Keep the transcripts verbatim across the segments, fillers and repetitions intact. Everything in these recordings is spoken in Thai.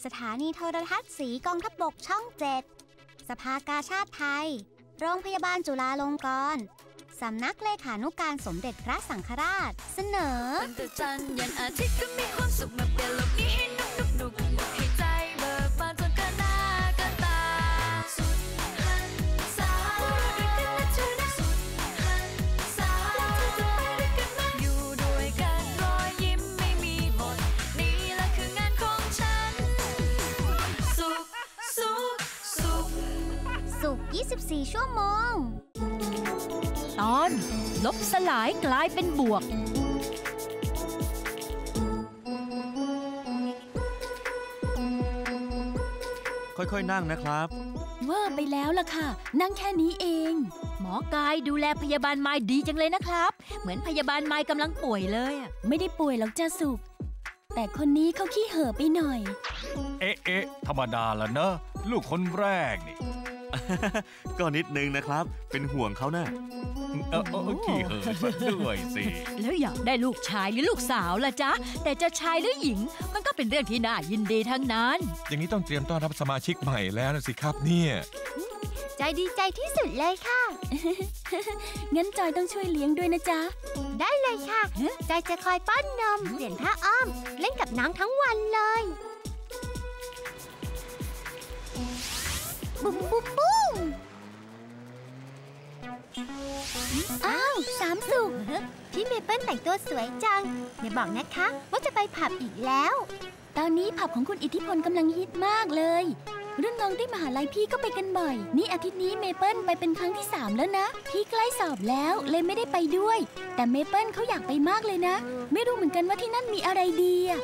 สถานีโทรทัศน์สีกองทัพบกช่องเจ็ดสภากาชาดไทยโรงพยาบาลจุฬาลงกรณ์สำนักเลขานุการสมเด็จพระสังฆราชเสนอตั้งแต่จันทร์ยันอาทิตย์ก็มีความสุขมาเปลี่ยนโลกนี้ให้นุกนุกนุกให้ใจเบิกบานจนกันหน้ากันตาสุดหันษาด้วยกันนะเธอนะสุดหันษาแล้วเธอจะไปด้วยกันไหมอยู่ด้วยกันรอยยิ้มไม่มีหมดนี่แหละคืองานของฉันสุขสุขสุขสุขยี่สิบสี่ชั่วโมงตอนลบสลายกลายเป็นบวกค่อยๆนั่งนะครับเวอร์ไปแล้วล่ะค่ะนั่งแค่นี้เองหมอกายดูแลพยาบาลไม้ดีจังเลยนะครับเหมือนพยาบาลไม้กำลังป่วยเลยไม่ได้ป่วยหรอกจ้าสุกแต่คนนี้เขาขี้เห่อไปหน่อยเอ๊ะเอ๊ะธรรมดาละเนอะลูกคนแรกนี่ก็นิดนึงนะครับเป็นห่วงเขานะเออเออขี้เห่อซะด้วยสิแล้วอยากได้ลูกชายหรือลูกสาวล่ะจ๊ะแต่จะชายหรือหญิงมันก็เป็นเรื่องที่น่ายินดีทั้งนั้นอย่างนี้ต้องเตรียมต้อนรับสมาชิกใหม่แล้วนะสิครับเนี่ยใจดีใจที่สุดเลยค่ะงั้นจอยต้องช่วยเลี้ยงด้วยนะจ๊ะได้เลยค่ะจอยจะคอยป้อนนมเปลี่ยนผ้าอ้อมเล่นกับน้องทั้งวันเลยบุ้มบุ้มบุ้มอ้าวสามสุกพี่เมเปิ้ลแต่งตัวสวยจังอย่าบอกนะคะว่าจะไปผับอีกแล้วตอนนี้ผับของคุณอิทธิพลกำลังฮิตมากเลยรุ่นน้องที่มหาลัยพี่ก็ไปกันบ่อยนี่อาทิตย์นี้เมเปิ้ลไปเป็นครั้งที่สามแล้วนะพี่ใกล้สอบแล้วเลยไม่ได้ไปด้วยแต่เมเปิ้ลเขาอยากไปมากเลยนะไม่รู้เหมือนกันว่าที่นั่นมีอะไรดีอะ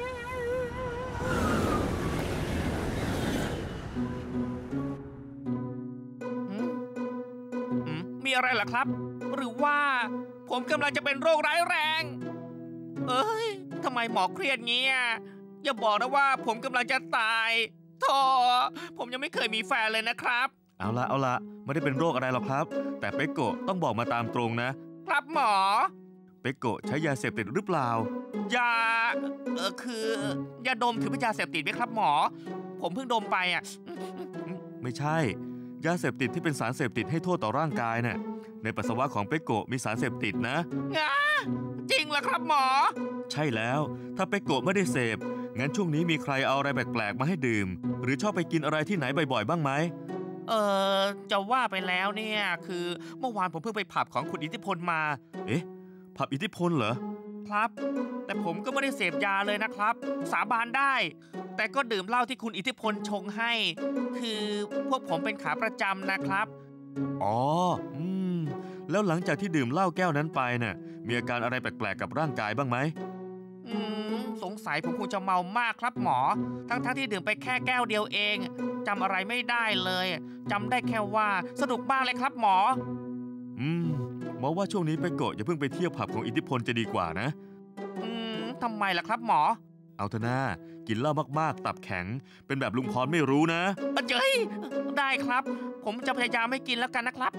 มีอะไรล่ะครับหรือว่าผมกำลังจะเป็นโรคร้ายแรงเอ้ยทำไมหมอเครียดเงี้ยอย่าบอกนะว่าผมกำลังจะตายโธ่ผมยังไม่เคยมีแฟนเลยนะครับเอาละเอาละไม่ได้เป็นโรคอะไรหรอกครับแต่เป๊กโกะต้องบอกมาตามตรงนะครับหมอเป๊กโกะใช้ยาเสพติดหรือเปล่ายาเออคือยาดมถือเป็นยาเสพติดไหมครับหมอผมเพิ่งดมไปอ่ะไม่ใช่ยาเสพติดที่เป็นสารเสพติดให้โทษต่อร่างกายน่ะในปัสสาวะของเป๊กโกะมีสารเสพติดนะงาจริงเหรอครับหมอใช่แล้วถ้าเป๊กโกะไม่ได้เสพงั้นช่วงนี้มีใครเอาอะไรแปลกๆมาให้ดื่มหรือชอบไปกินอะไรที่ไหนบ่อยๆบ้างไหมเออจะว่าไปแล้วเนี่ยคือเมื่อวานผมเพิ่งไปผับของคุณอิทธิพลมาเอ๊ะผับอิทธิพลเหรอครับแต่ผมก็ไม่ได้เสพยาเลยนะครับสาบานได้แต่ก็ดื่มเหล้าที่คุณอิทธิพลชงให้คือพวกผมเป็นขาประจำนะครับอ๋ออืมแล้วหลังจากที่ดื่มเหล้าแก้วนั้นไปน่ะมีอาการอะไรแปลกๆกับร่างกายบ้างไหมอืมสงสัยผมคงจะเมามากครับหมอทั้งๆที่ดื่มไปแค่แก้วเดียวเองจำอะไรไม่ได้เลยจำได้แค่ว่าสนุกมากเลยครับหมออืมหมอว่าช่วงนี้ไปโกะอย่าเพิ่งไปเที่ยวผับของอิทธิพลจะดีกว่านะอืมทำไมล่ะครับหมอเอาเถอะนะกินเหล้ามากๆตับแข็งเป็นแบบลุงพรไม่รู้นะเจ้ยได้ครับผมจะพยายามไม่กินแล้วกันนะครับ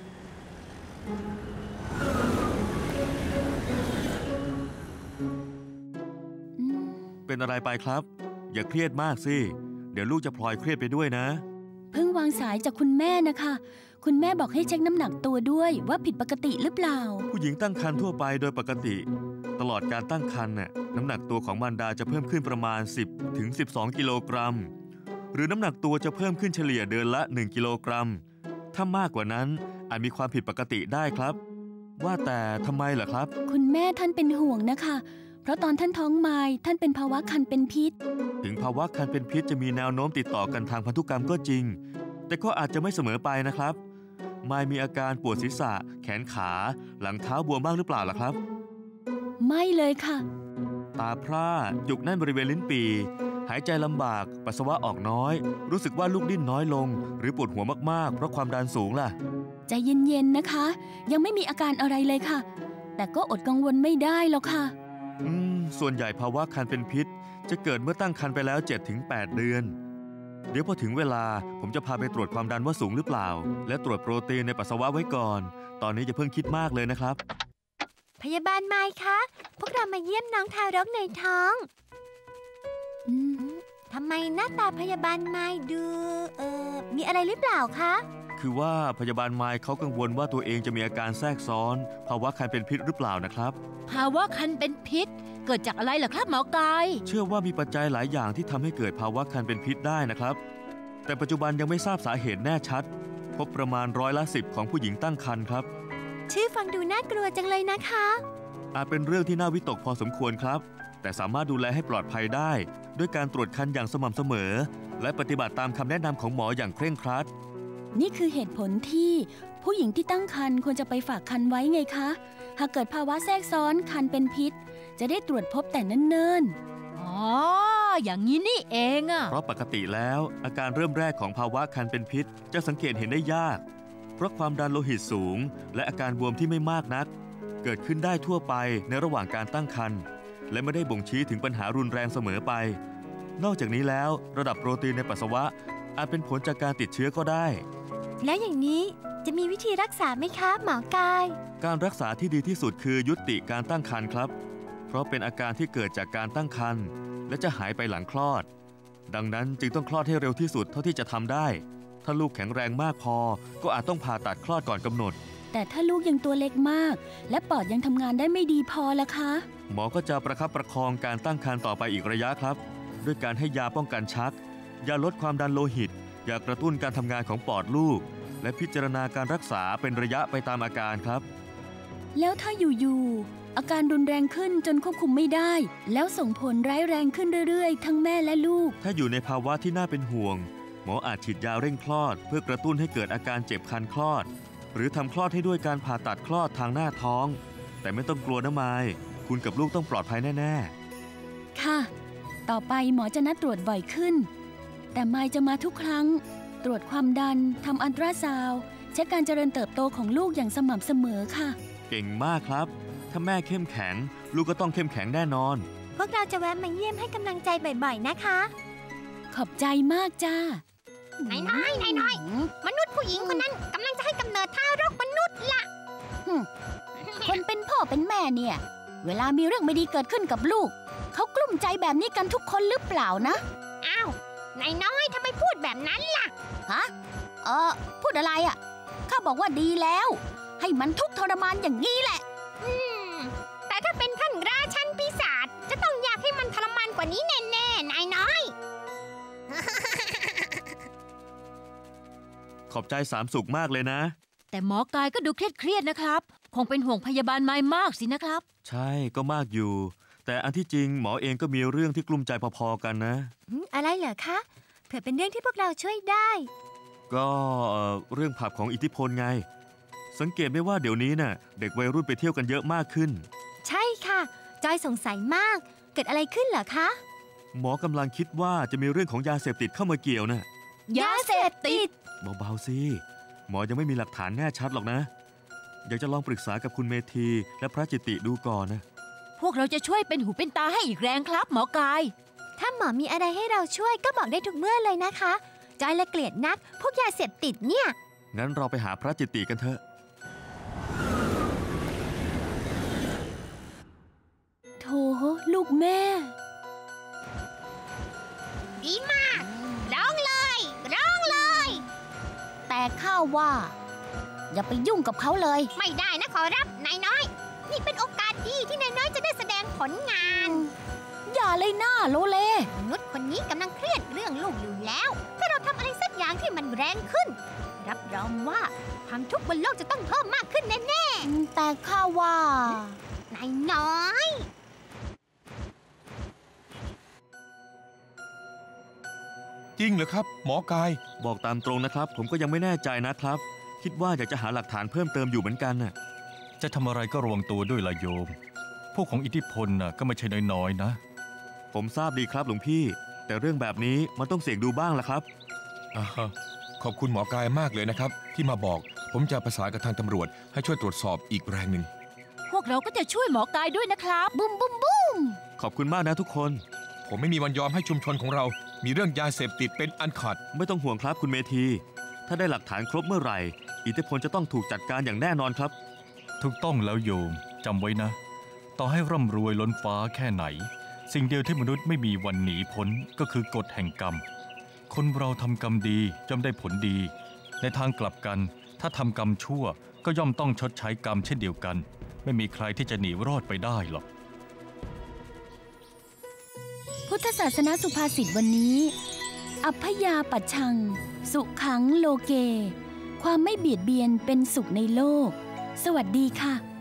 เป็นอะไรไปครับอย่าเครียดมากสิเดี๋ยวลูกจะพลอยเครียดไปด้วยนะเพิ่งวางสายจากคุณแม่นะคะคุณแม่บอกให้เช็คน้ำหนักตัวด้วยว่าผิดปกติหรือเปล่าผู้หญิงตั้งครรภ์ทั่วไปโดยปกติตลอดการตั้งครรภ์น่ะน้ำหนักตัวของมารดาจะเพิ่มขึ้นประมาณสิบถึงสิบสองกิโลกรัมหรือน้ำหนักตัวจะเพิ่มขึ้นเฉลี่ยเดือนละหนึ่งกิโลกรัมถ้ามากกว่านั้นอาจมีความผิดปกติได้ครับว่าแต่ทำไมเหรอครับคุณแม่ท่านเป็นห่วงนะคะเพราะตอนท่านท้องมายท่านเป็นภาวะคันเป็นพิษถึงภาวะคันเป็นพิษจะมีแนวโน้มติดต่อกันทางพันธุกรรมก็จริงแต่ก็อาจจะไม่เสมอไปนะครับมายมีอาการปวดศีรษะแขนขาหลังเท้าบวมบ้างหรือเปล่าล่ะครับไม่เลยค่ะตาพร่าจุกแน่นบริเวณลิ้นปี่หายใจลำบากปัสสาวะออกน้อยรู้สึกว่าลูกดิ้นน้อยลงหรือปวดหัวมากๆเพราะความดันสูงล่ะใจเย็นๆนะคะยังไม่มีอาการอะไรเลยค่ะแต่ก็อดกังวลไม่ได้หรอกค่ะอืมส่วนใหญ่ภาวะคันเป็นพิษจะเกิดเมื่อตั้งครรภ์ไปแล้ว เจ็ดถึงแปด เดือนเดี๋ยวพอถึงเวลาผมจะพาไปตรวจความดันว่าสูงหรือเปล่าและตรวจโปรตีนในปัสสาวะไว้ก่อนตอนนี้อย่าเพิ่งคิดมากเลยนะครับพยาบาลไมค์คะพวกเรามาเยี่ยมน้องทารกในท้องทำไมหน้าตาพยาบาลไม้ดู เอ่อ มีอะไรหรือเปล่าคะคือว่าพยาบาลไมค์เขากังวลว่าตัวเองจะมีอาการแทรกซ้อนภาวะคันเป็นพิษหรือเปล่านะครับภาวะคันเป็นพิษ เกิดจากอะไรเหรอครับหมอกายเชื่อว่ามีปัจจัยหลายอย่างที่ทำให้เกิดภาวะคันเป็นพิษได้นะครับ แต่ปัจจุบันยังไม่ทราบสาเหตุแน่ชัด พบประมาณร้อยละสิบของผู้หญิงตั้งครรภ์ครับชื่อฟังดูน่ากลัวจังเลยนะคะอาจเป็นเรื่องที่น่าวิตกพอสมควรครับ แต่สามารถดูแลให้ปลอดภัยได้ ด้วยการตรวจคันอย่างสม่ำเสมอ และปฏิบัติตามคำแนะนำของหมออย่างเคร่งครัดนี่คือเหตุผลที่ผู้หญิงที่ตั้งครรภ์ควรจะไปฝากครรภ์ไว้ไงคะ หากเกิดภาวะแทรกซ้อนคันเป็นพิษ จะได้ตรวจพบแต่เนิ่นๆ อ๋อ อย่างนี้นี่เองอะเพราะปกติแล้วอาการเริ่มแรกของภาวะคันเป็นพิษ จะสังเกตเห็นได้ยาก เพราะความดันโลหิตสูง และอาการบวมที่ไม่มากนัก เกิดขึ้นได้ทั่วไปในระหว่างการตั้งครรภ์และไม่ได้บ่งชี้ถึงปัญหารุนแรงเสมอไป นอกจากนี้แล้วระดับโปรตีนในปัสสาวะอาจเป็นผลจากการติดเชื้อก็ได้แล้วอย่างนี้จะมีวิธีรักษาไหมคะหมอกายการรักษาที่ดีที่สุดคือยุติการตั้งครรภ์ครับ เพราะเป็นอาการที่เกิดจากการตั้งครรภ์และจะหายไปหลังคลอด ดังนั้นจึงต้องคลอดให้เร็วที่สุดเท่าที่จะทำได้ ถ้าลูกแข็งแรงมากพอก็อาจต้องผ่าตัดคลอดก่อนกำหนดแต่ถ้าลูกยังตัวเล็กมาก และปอดยังทำงานได้ไม่ดีพอละคะหมอก็จะประคับประคองการตั้งครรภ์ต่อไปอีกระยะครับ ด้วยการให้ยาป้องกันชัก ยาลดความดันโลหิต ยากระตุ้นการทำงานของปอดลูก และพิจารณาการรักษาเป็นระยะไปตามอาการครับแล้วถ้าอยู่ๆอาการรุนแรงขึ้นจนควบคุมไม่ได้ แล้วส่งผลร้ายแรงขึ้นเรื่อยๆ ทั้งแม่และลูกถ้าอยู่ในภาวะที่น่าเป็นห่วง หมออาจฉีดยาเร่งคลอด เพื่อกระตุ้นให้เกิดอาการเจ็บคันคลอด หรือทำคลอดให้ด้วยการผ่าตัดคลอดทางหน้าท้อง แต่ไม่ต้องกลัวนะมายคุณกับลูกต้องปลอดภัยแน่ๆค่ะ ต่อไปหมอจะนัดตรวจบ่อยขึ้น แต่ไมค์จะมาทุกครั้ง ตรวจความดันทำอัลตราซาวด์เช็คการเจริญเติบโตของลูกอย่างสม่ำเสมอค่ะเก่งมากครับ ถ้าแม่เข้มแข็ง ลูกก็ต้องเข้มแข็งแน่นอนพวกเราจะแวะมาเยี่ยมให้กำลังใจบ่อยๆนะคะขอบใจมากจ้านายน้อยนายน้อยมนุษย์ผู้หญิงคนนั้นกำลังจะให้กำเนิดทารกมนุษย์ล่ะคนเป็นพ่อเป็นแม่เนี่ย เวลามีเรื่องไม่ดีเกิดขึ้นกับลูก เขากลุ้มใจแบบนี้กันทุกคนหรือเปล่านะอ้าวนายน้อยทำไมพูดแบบนั้นล่ะฮะ เออพูดอะไรอ่ะ ข้าบอกว่าดีแล้ว ให้มันทุกข์ทรมานอย่างนี้แหละอืม แต่ถ้าเป็นท่านราชันปีศาจจะต้องอยากให้มันทรมานกว่านี้แน่ๆ นายน้อยขอบใจสามสุขมากเลยนะแต่หมอกายก็ดูเครียดๆนะครับ คงเป็นห่วงพยาบาลไม้มากสินะครับใช่ก็มากอยู่ แต่อันที่จริงหมอเองก็มีเรื่องที่กลุ้มใจพอๆกันนะอะไรเหรอคะ เผื่อเป็นเรื่องที่พวกเราช่วยได้ก็เอ่อเรื่องผับของอิทธิพลไง สังเกตไหมว่าเดี๋ยวนี้น่ะเด็กวัยรุ่นไปเที่ยวกันเยอะมากขึ้นใช่ค่ะ จอยสงสัยมาก เกิดอะไรขึ้นเหรอคะหมอกำลังคิดว่าจะมีเรื่องของยาเสพติดเข้ามาเกี่ยวน่ะยาเสพติดเบาๆสิหมอยังไม่มีหลักฐานแน่ชัดหรอกนะ อยากจะลองปรึกษากับคุณเมธีและพระจิตติดูก่อนนะพวกเราจะช่วยเป็นหูเป็นตาให้อีกแรงครับ หมอกายถ้าหมอมีอะไรให้เราช่วยก็บอกได้ทุกเมื่อเลยนะคะ จอยละเกลียดนัก พวกยาเสพติดเนี่ยงั้นเราไปหาพระจิตติกันเถอะโธ่ลูกแม่ดีมาก ร้องเลย ร้องเลยแต่ข้าว่า อย่าไปยุ่งกับเขาเลยไม่ได้นะขอรับ นายน้อย นี่เป็นโอกาสดีที่นายน้อยจะได้แสดงผลงานอย่าเลยหน้าโลเลมนุษย์คนนี้กำลังเครียดเรื่องลูกอยู่แล้ว ถ้าเราทำอะไรสักอย่างที่มันแรงขึ้น รับรองว่าความทุกข์บนโลกจะต้องเพิ่มมากขึ้นแน่แต่ข้าว่าๆ นายน้อยจริงเหรอครับหมอกายบอกตามตรงนะครับ ผมก็ยังไม่แน่ใจนะครับ คิดว่าอยากจะหาหลักฐานเพิ่มเติมอยู่เหมือนกันน่ะจะทำอะไรก็ระวังตัวด้วยล่ะโยม พวกของอิทธิพลน่ะก็ไม่ใช่น้อยๆนะผมทราบดีครับหลวงพี่ แต่เรื่องแบบนี้มันต้องเสี่ยงดูบ้างล่ะครับอ่าฮะขอบคุณหมอกายมากเลยนะครับ ที่มาบอกผมจะประสานกับทางตำรวจให้ช่วยตรวจสอบอีกแรงหนึ่งพวกเราก็จะช่วยหมอกายด้วยนะครับบุ้มบุ้มบุ้มขอบคุณมากนะทุกคนผมไม่มีวันยอมให้ชุมชนของเรามีเรื่องยาเสพติดเป็นอันขาดไม่ต้องห่วงครับคุณเมธี ถ้าได้หลักฐานครบเมื่อไหร่ อิทธิพลจะต้องถูกจัดการอย่างแน่นอนครับถูกต้องแล้วโยมจำไว้นะ ต่อให้ร่ำรวยล้นฟ้าแค่ไหนสิ่งเดียวที่มนุษย์ไม่มีวันหนีพ้นก็คือกฎแห่งกรรมคนเราทำกรรมดีย่อมได้ผลดีในทางกลับกันถ้าทำกรรมชั่วก็ย่อมต้องชดใช้กรรมเช่นเดียวกันไม่มีใครที่จะหนีรอดไปได้หรอกพุทธศาสนาสุภาษิตวันนี้อัพพยาปัชชังสุขังโลเกความไม่เบียดเบียนเป็นสุขในโลกสวัสดีค่ะ